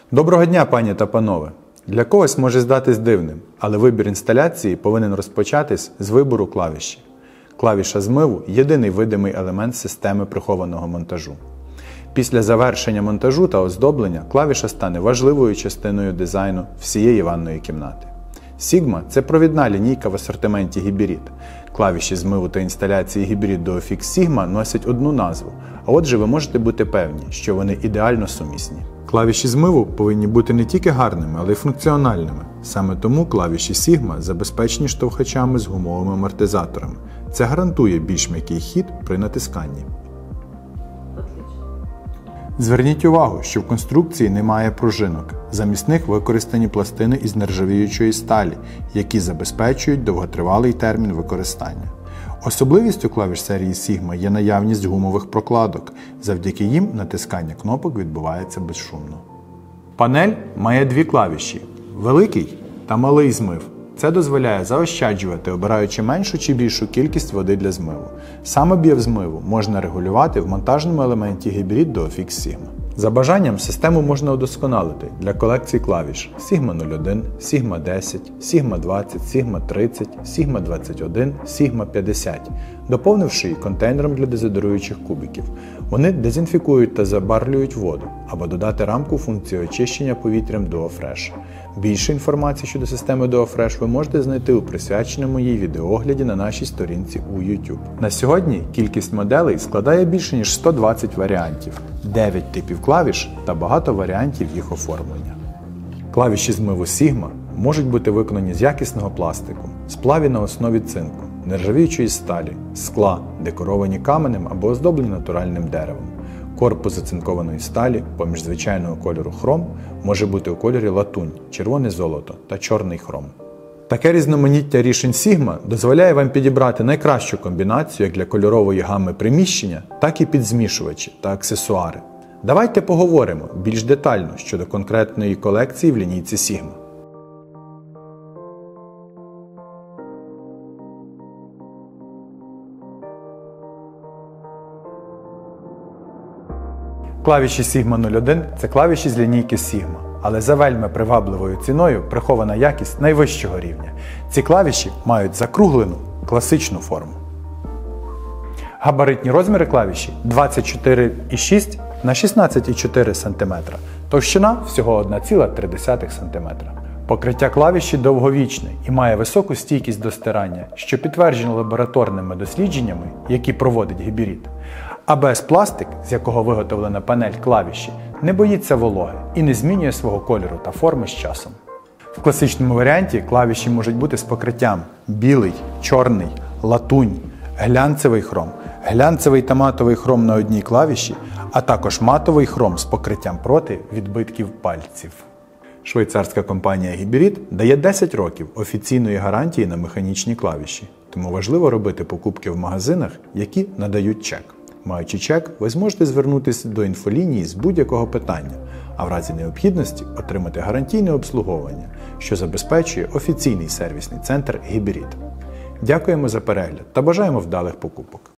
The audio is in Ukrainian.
Доброго дня, пані та панове! Для когось може здатись дивним, але вибір інсталяції повинен розпочатись з вибору клавіші. Клавіша змиву – єдиний видимий елемент системи прихованого монтажу. Після завершення монтажу та оздоблення клавіша стане важливою частиною дизайну всієї ванної кімнати. Sigma – це провідна лінійка в асортименті Hybrid. Клавіші змиву та інсталяції Hybrid Duofix Sigma носять одну назву, а отже ви можете бути певні, що вони ідеально сумісні. Клавіші змиву повинні бути не тільки гарними, але й функціональними. Саме тому клавіші Sigma забезпечені штовхачами з гумовими амортизаторами. Це гарантує більш м'який хід при натисканні. Зверніть увагу, що в конструкції немає пружинок. Замість них використані пластини із нержавіючої сталі, які забезпечують довготривалий термін використання. Особливістю клавіш серії Sigma є наявність гумових прокладок. Завдяки їм натискання кнопок відбувається безшумно. Панель має дві клавіші – великий та малий змив. Це дозволяє заощаджувати, обираючи меншу чи більшу кількість води для змиву. Сам об'єм змиву можна регулювати в монтажному елементі Hybrid Duofix Sigma. За бажанням систему можна удосконалити для колекцій клавіш Sigma 01, Sigma 10, Sigma 20, Sigma 30, Sigma 21, Sigma 50, доповнивши її контейнером для дезодоруючих кубиків. Вони дезінфікують та забарвлюють воду, або додати рамку функції очищення повітрям DuoFresh. Більше інформації щодо системи DuoFresh ви можете знайти у присвяченому їй відеоогляді на нашій сторінці у YouTube. На сьогодні кількість моделей складає більше ніж 120 варіантів, 9 типів клавіш та багато варіантів їх оформлення. Клавіші змиву Sigma можуть бути виконані з якісного пластику, сплаві на основі цинку, нержавіючої сталі, скла, декоровані каменем або оздоблені натуральним деревом. Корпус зацинкованої сталі поміж звичайного кольору хром може бути у кольорі латунь, червоне золото та чорний хром. Таке різноманіття рішень Sigma дозволяє вам підібрати найкращу комбінацію як для кольорової гами приміщення, так і під змішувачі та аксесуари. Давайте поговоримо більш детально щодо конкретної колекції в лінійці Sigma. Клавіші Sigma 01 – це клавіші з лінійки Sigma, але за вельми привабливою ціною прихована якість найвищого рівня. Ці клавіші мають закруглену, класичну форму. Габаритні розміри клавіші 24,6 на 16,4 см, товщина всього 1,3 см. Покриття клавіші довговічне і має високу стійкість до стирання, що підтверджено лабораторними дослідженнями, які проводить Hybrid. ABS-пластик, з якого виготовлена панель клавіші, не боїться вологи і не змінює свого кольору та форми з часом. В класичному варіанті клавіші можуть бути з покриттям білий, чорний, латунь, глянцевий хром, глянцевий та матовий хром на одній клавіші, а також матовий хром з покриттям проти відбитків пальців. Швейцарська компанія Hybrid дає 10 років офіційної гарантії на механічні клавіші, тому важливо робити покупки в магазинах, які надають чек. Маючи чек, ви зможете звернутися до інфолінії з будь-якого питання, а в разі необхідності отримати гарантійне обслуговування, що забезпечує офіційний сервісний центр Hybrid. Дякуємо за перегляд та бажаємо вдалих покупок!